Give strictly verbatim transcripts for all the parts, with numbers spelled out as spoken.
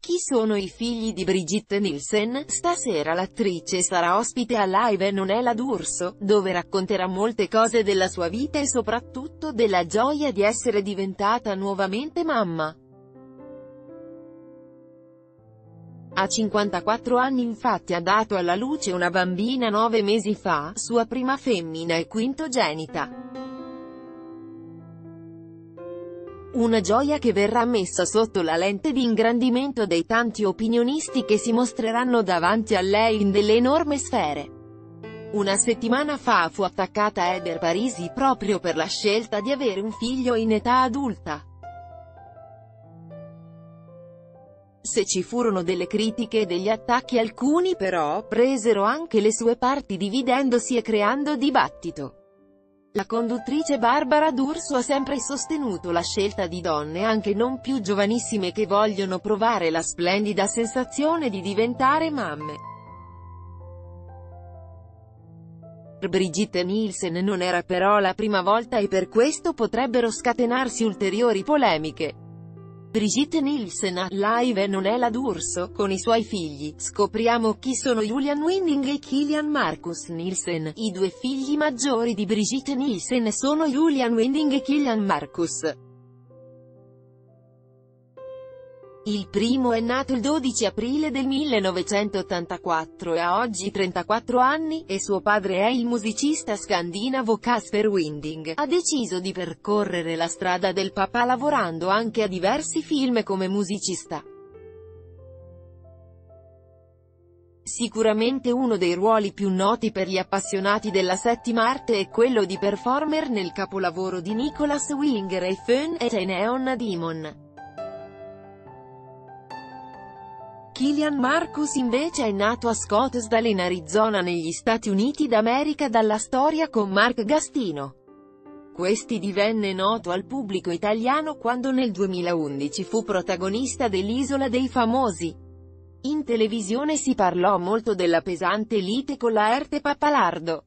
Chi sono i figli di Brigitte Nielsen? Stasera l'attrice sarà ospite a Live e non è la D'Urso, dove racconterà molte cose della sua vita e soprattutto della gioia di essere diventata nuovamente mamma. A cinquantaquattro anni infatti ha dato alla luce una bambina nove mesi fa, sua prima femmina e quintogenita. Una gioia che verrà messa sotto la lente di ingrandimento dei tanti opinionisti che si mostreranno davanti a lei in delle enormi sfere. Una settimana fa fu attaccata Heather Parisi proprio per la scelta di avere un figlio in età adulta. Se ci furono delle critiche e degli attacchi, alcuni però presero anche le sue parti dividendosi e creando dibattito. La conduttrice Barbara D'Urso ha sempre sostenuto la scelta di donne anche non più giovanissime che vogliono provare la splendida sensazione di diventare mamme. Per Brigitte Nielsen non era però la prima volta e per questo potrebbero scatenarsi ulteriori polemiche. Brigitte Nielsen a Live e non è la D'Urso, con i suoi figli. Scopriamo chi sono Julian Winding e Kilian Marcus Nielsen. I due figli maggiori di Brigitte Nielsen sono Julian Winding e Kilian Marcus. Il primo è nato il dodici aprile del millenovecentottantaquattro e ha oggi trentaquattro anni, e suo padre è il musicista scandinavo Casper Winding. Ha deciso di percorrere la strada del papà lavorando anche a diversi film come musicista. Sicuramente uno dei ruoli più noti per gli appassionati della settima arte è quello di performer nel capolavoro di Nicholas Winger e Fun e a Neon Demon. Kilian Marcus invece è nato a Scottsdale in Arizona negli Stati Uniti d'America dalla storia con Mark Gastino. Questi divenne noto al pubblico italiano quando nel duemilaundici fu protagonista dell'Isola dei Famosi. In televisione si parlò molto della pesante lite con Laerte Pappalardo.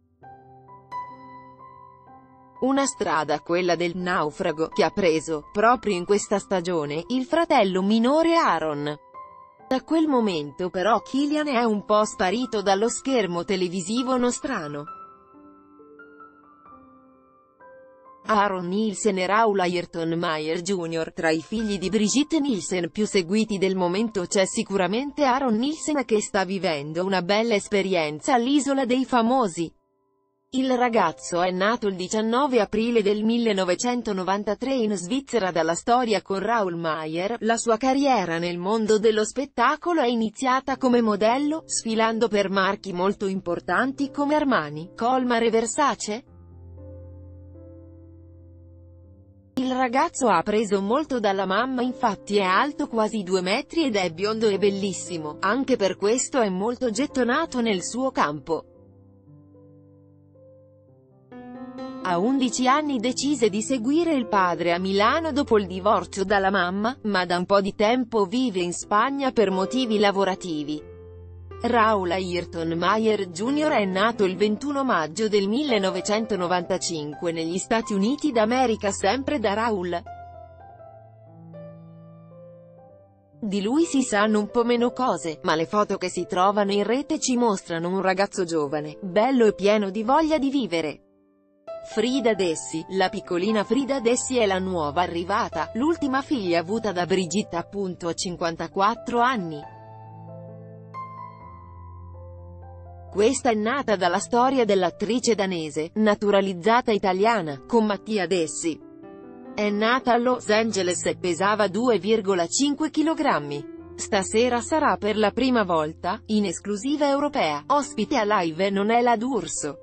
Una strada, quella del naufrago, che ha preso, proprio in questa stagione, il fratello minore Aaron. Da quel momento però Kilian è un po' sparito dallo schermo televisivo nostrano. Aaron Nielsen e Raul Ayrton Meyer junior Tra i figli di Brigitte Nielsen più seguiti del momento c'è sicuramente Aaron Nielsen che sta vivendo una bella esperienza all'Isola dei Famosi. Il ragazzo è nato il diciannove aprile del millenovecentonovantatré in Svizzera dalla storia con Raul Meyer. La sua carriera nel mondo dello spettacolo è iniziata come modello, sfilando per marchi molto importanti come Armani, Colmar e Versace. Il ragazzo ha preso molto dalla mamma, infatti è alto quasi due metri ed è biondo e bellissimo, anche per questo è molto gettonato nel suo campo. A undici anni decise di seguire il padre a Milano dopo il divorzio dalla mamma, ma da un po' di tempo vive in Spagna per motivi lavorativi. Raul Ayrton Meyer junior è nato il ventuno maggio del millenovecentonovantacinque negli Stati Uniti d'America sempre da Raul. Di lui si sanno un po' meno cose, ma le foto che si trovano in rete ci mostrano un ragazzo giovane, bello e pieno di voglia di vivere. Frida Dessi. La piccolina Frida Dessi è la nuova arrivata, l'ultima figlia avuta da Brigitte appunto a cinquantaquattro anni. Questa è nata dalla storia dell'attrice danese, naturalizzata italiana, con Mattia Dessi. È nata a Los Angeles e pesava due virgola cinque chilogrammi. Stasera sarà per la prima volta, in esclusiva europea, ospite a Live e non è la D'Urso.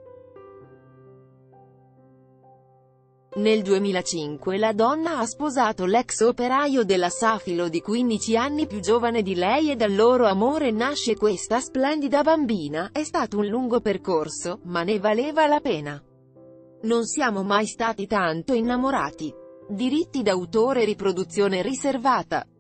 Nel duemilacinque la donna ha sposato l'ex operaio della Safilo di quindici anni più giovane di lei e dal loro amore nasce questa splendida bambina. È stato un lungo percorso, ma ne valeva la pena. Non siamo mai stati tanto innamorati. Diritti d'autore e riproduzione riservata.